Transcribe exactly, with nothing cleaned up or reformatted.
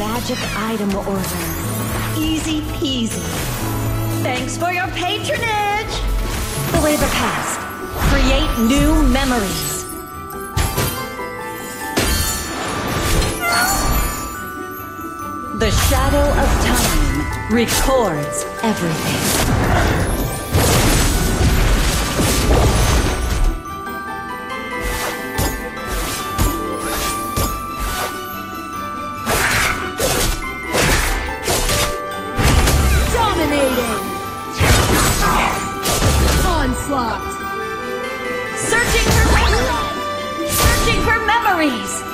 magic item order. Easy peasy. Thanks for your patronage! Delay the past. Create new memories. The shadow of time records everything. Onslaught! Searching for memories! Searching for memories!